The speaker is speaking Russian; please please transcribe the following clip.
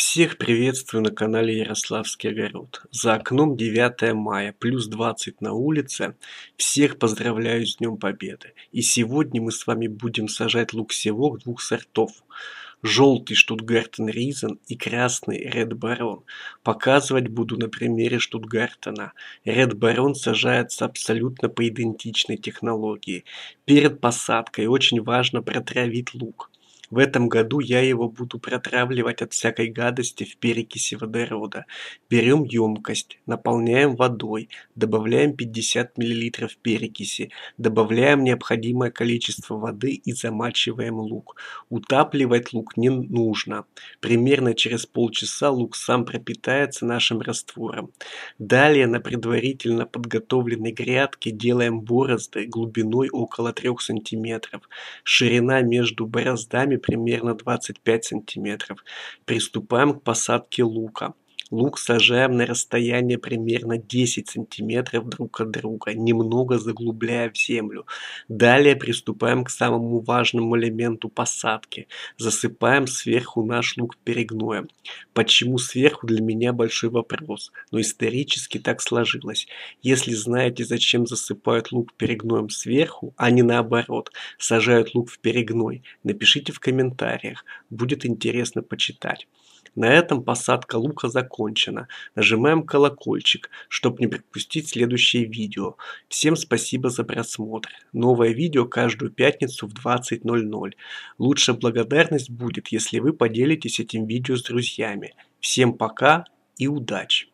Всех приветствую на канале Ярославский огород. За окном 9 мая, плюс 20 на улице. Всех поздравляю с Днем Победы. И сегодня мы с вами будем сажать лук-севок двух сортов. Желтый Штутгартен Ризен и красный Ред Барон. Показывать буду на примере Штутгартена. Ред Барон сажается абсолютно по идентичной технологии. Перед посадкой очень важно протравить лук. В этом году я его буду протравливать от всякой гадости в перекиси водорода. Берем емкость, наполняем водой, добавляем 50 мл перекиси, добавляем необходимое количество воды и замачиваем лук. Утапливать лук не нужно. Примерно через полчаса лук сам пропитается нашим раствором. Далее на предварительно подготовленной грядке делаем борозды глубиной около 3 см. Ширина между бороздами примерно 25 сантиметров. Приступаем к посадке лука. Лук сажаем на расстояние примерно 10 сантиметров друг от друга, немного заглубляя в землю. Далее приступаем к самому важному элементу посадки. Засыпаем сверху наш лук перегноем. Почему сверху, для меня большой вопрос, но исторически так сложилось. Если знаете, зачем засыпают лук перегноем сверху, а не наоборот, сажают лук в перегной, напишите в комментариях, будет интересно почитать. На этом посадка лука закончена. Нажимаем колокольчик, чтобы не пропустить следующее видео. Всем спасибо за просмотр. Новое видео каждую пятницу в 20:00. Лучшая благодарность будет, если вы поделитесь этим видео с друзьями. Всем пока и удачи!